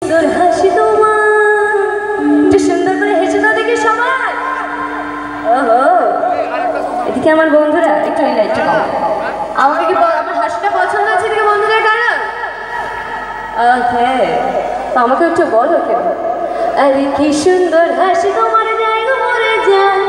সুন্দর হাসি তোমার, একটু সুন্দর করে হেসে দাও দেখি সবাই। ওহো, এদিকে আমার বন্ধুরা একটু এই লাইটটা কম। আমাকে কি আমার হাসিটা পছন্দ আছে এদিকে বন্ধুদের কারণ? হ্যাঁ, তো আমাকে একটু বলো কেন। আরে কি সুন্দর হাসি তোমার, জায়গা মরে যায়।